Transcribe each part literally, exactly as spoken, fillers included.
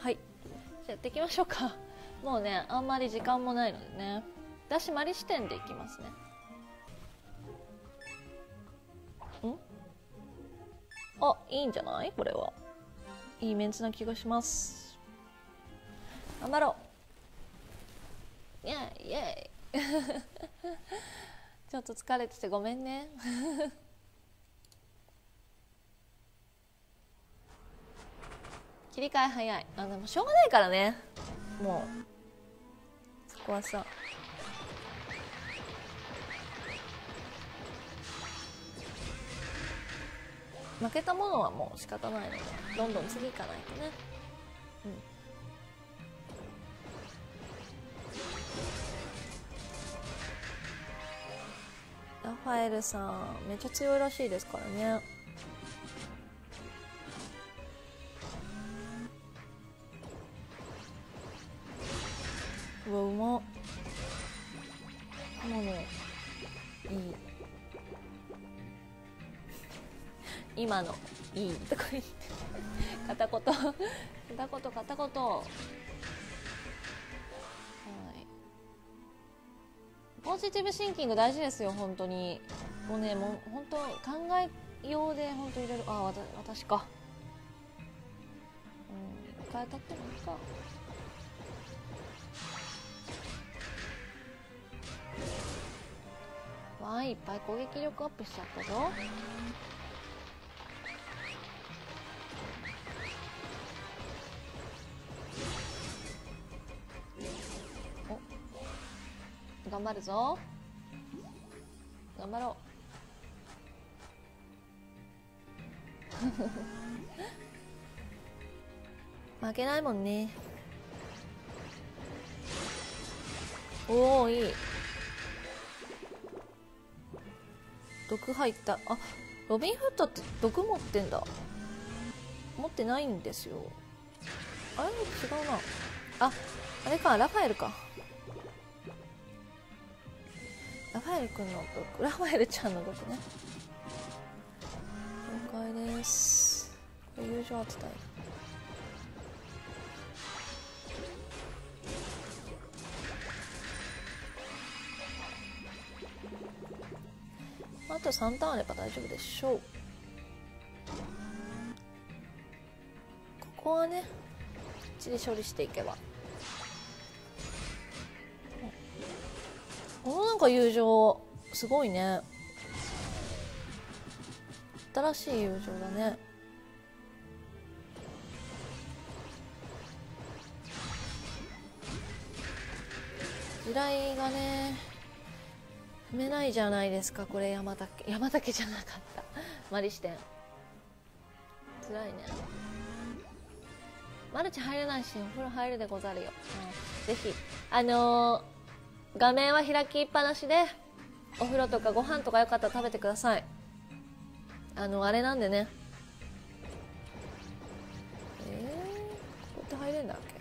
はい、じゃあやっていきましょうか。もうねあんまり時間もないのでね、私マリ視点でいきますね。んあ、いいんじゃない？これはいいメンツな気がします。頑張ろう。イエイイエイちょっと疲れててごめんね切り替え早い。あ、でもしょうがないからね、もうそこはさ。負けたものはもう仕方ないので、どんどん次行かないとね。うん、ラファエルさんめっちゃ強いらしいですからね。うわ、うまっ。もうね、いい今のいいとか言って片言片言片言。はい、ポジティブシンキング大事ですよ本当に。もうね、もう本当考えようで本当いろいろ。あ、私か。うん、一回当たってもいいか。わあ、いっぱい攻撃力アップしちゃったぞ。お、頑張るぞ。頑張ろう負けないもんね。おお、いい。毒入った。あ、ロビンフットって毒持ってんだ。持ってないんですよ。あれ違うな。あ、あれか、ラファエルか。ラファエルくんの毒、ラファエルちゃんの毒ね。了解です。これ友情扱い。あとさんターンあれば大丈夫でしょう。ここはね、きっちり処理していけば。このなんか友情すごいね。新しい友情だね。地雷がね踏めないじゃないですか。これ山岳山岳じゃなかったマリ視点つらいね。マルチ入れないしお風呂入るでござるよ、うん、ぜひあのー、画面は開きっぱなしでお風呂とかご飯とかよかったら食べてください。あのあれなんでね。えー、こうやって入れんだっけ。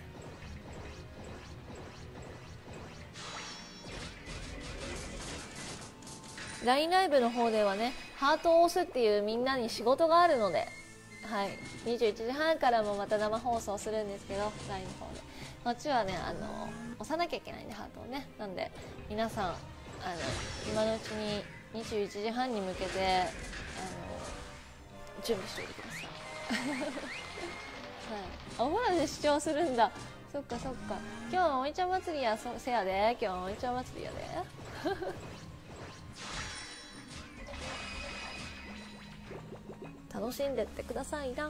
ライン ライブの方ではねハートを押すっていうみんなに仕事があるので、はい、にじゅういちじはんからもまた生放送するんですけど ライン の方でこっちはねあの押さなきゃいけないんでハートをね。なんで皆さんあの今のうちににじゅういちじはんに向けてあの準備しておいてください、はい、お風呂で視聴するんだ。そっかそっか。今日はおいちゃん祭りやそせやで。今日はおいちゃん祭りやで楽しんでってくださいな。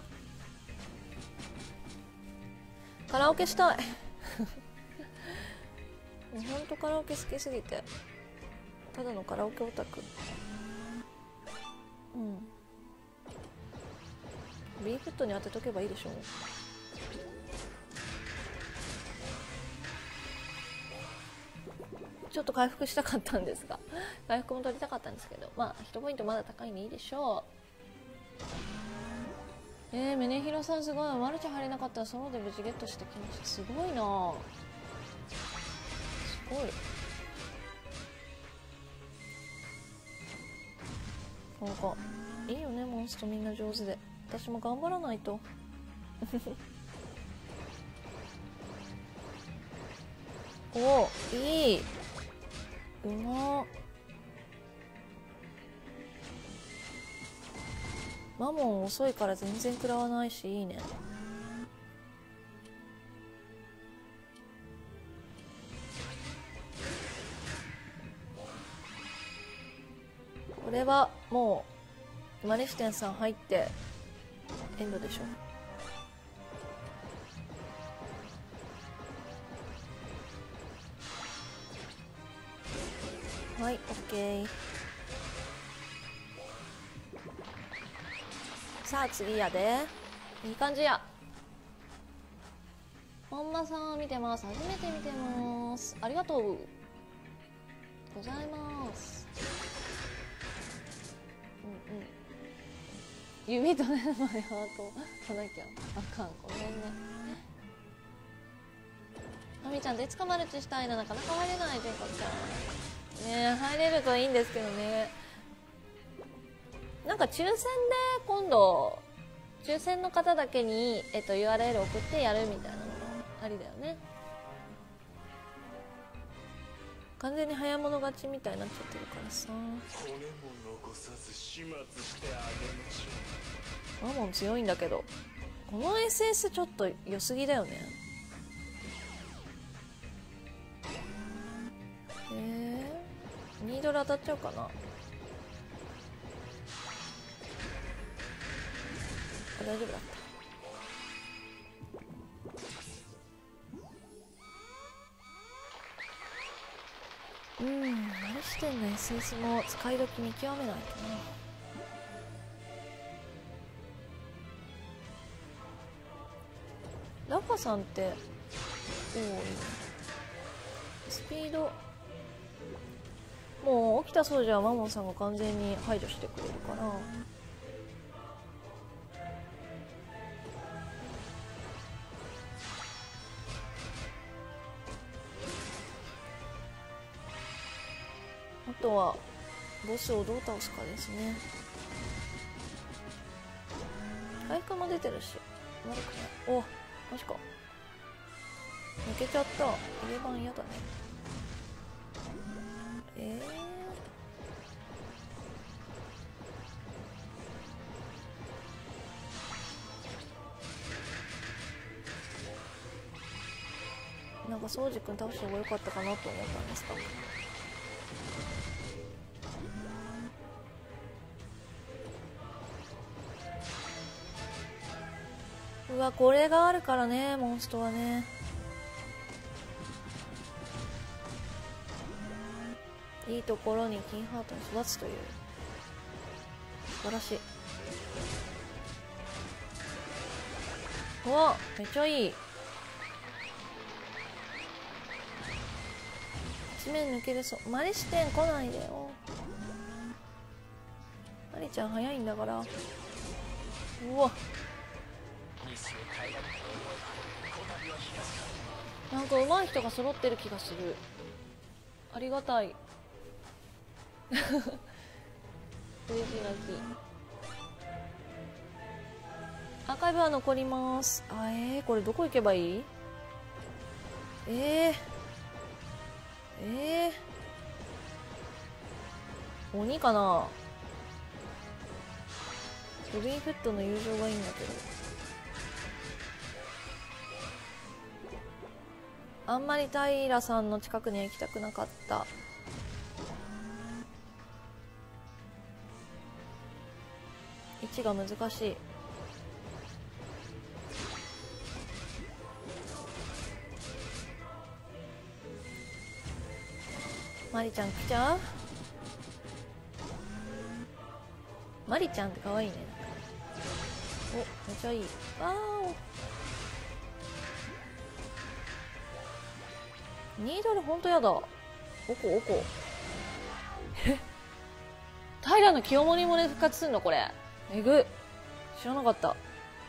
カラオケしたいほんとカラオケ好きすぎてただのカラオケオタク。うん、 B フットに当てとけばいいでしょ。ちょっと回復したかったんですが回復も取りたかったんですけど、まあいちポイントまだ高いんでいいでしょう。えー、メネヒロさんすごい。マルチ入れなかったらソロで無事ゲットしてきました。すごいな、すごい。なんかいいよねモンストみんな上手で。私も頑張らないとおいい、うまっ。マモン遅いから全然食らわないしいいね。これはもうマリフテンさん入ってエンドでしょ。はい、オッケー。さあ次やで、いい感じや。本間さん見てます。初めて見てます。ありがとうございます。うんうん。指とねまでハート来なきゃあかん。ごめんね。あみちゃん、デツカマルチしたいな。なかなか入れない。てんかちゃんねえ、入れるといいんですけどね。なんか抽選で今度抽選の方だけに、えっと、ユーアールエル 送ってやるみたいなのもありだよね。完全に早物勝ちみたいになっちゃってるからさ。マモン強いんだけど、この エスエス ちょっと良すぎだよね。えー、ニードル当たっちゃうかな。大丈夫だった。うん、何してんの。 エスエス も使い時見極めないとな。ラファさんって多い。スピードもう起きたそうじゃマモンさんが完全に排除してくれるから。あとはボスをどう倒すかですね。回復も出てるし悪くない。お、マジか、抜けちゃった。入れ番嫌だね。えー、なんか宗司君倒した方が良かったかなと思ったんですか。うわ、これがあるからね、モンストはね。いいところに金ハートに育つという素晴らしい。うわ、めっちゃいい。地面抜けれそう。マリ視点来ないでよ。マリちゃん早いんだから。うわ、なんか上手い人が揃ってる気がする。ありがたい。嬉しい泣き。アーカイブは残ります。あ、えー、これどこ行けばいい。えー、えー、鬼かな。ロビンフットの友情がいいんだけど、あんまり平さんの近くには行きたくなかった。位置が難しい。マリちゃん来ちゃう。マリちゃんって可愛いね。お、めっちゃいい。わーお。ニードルほんとやだ。おこおこ。え、平の清盛もね復活すんのこれ。えぐ、知らなかった。おっ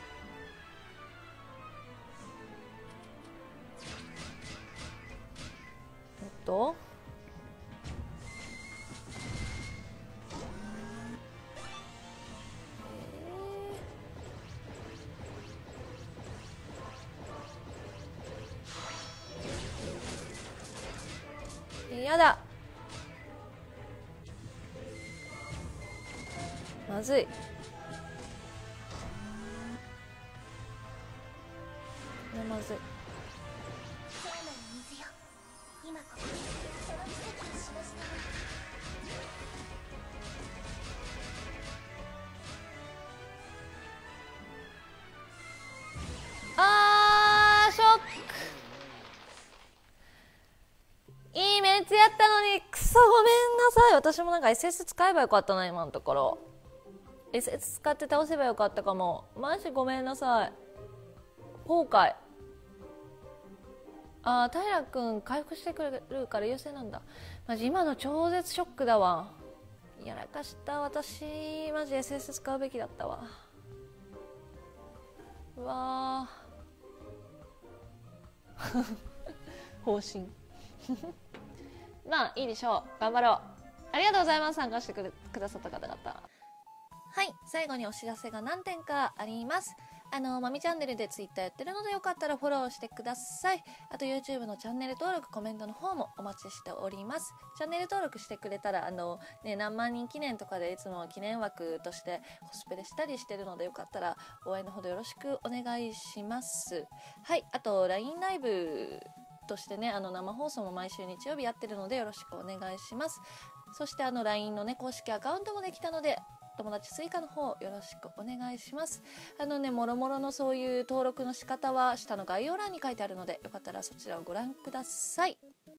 と、 やだ、まずい。これまずい。あー、ショック。いいメンツやったのに、クソごめんなさい。私もなんか エスエス 使えばよかったな、今のところ。エスエス 使って倒せばよかったかも。マジごめんなさい。後悔。あー、平くん回復してくれるから優勢なんだ。マジ今の超絶ショックだわ。やらかした。私マジ エスエス 使うべきだったわ。うわー方針まあいいでしょう。頑張ろう。ありがとうございます。参加してくれくださった方々。はい、最後にお知らせが何点かあります。あのまみチャンネルでツイッターやってるのでよかったらフォローしてください。あと YouTube のチャンネル登録、コメントの方もお待ちしております。チャンネル登録してくれたらあの、ね、何万人記念とかでいつも記念枠としてコスプレしたりしてるのでよかったら応援のほどよろしくお願いします。はい、あと ライン ライブとしてね、あの生放送も毎週日曜日やってるのでよろしくお願いします。そしてあの ライン のね公式アカウントもできたので友達追加の方よろしくお願いします。あのね、もろもろのそういう登録の仕方は下の概要欄に書いてあるのでよかったらそちらをご覧ください。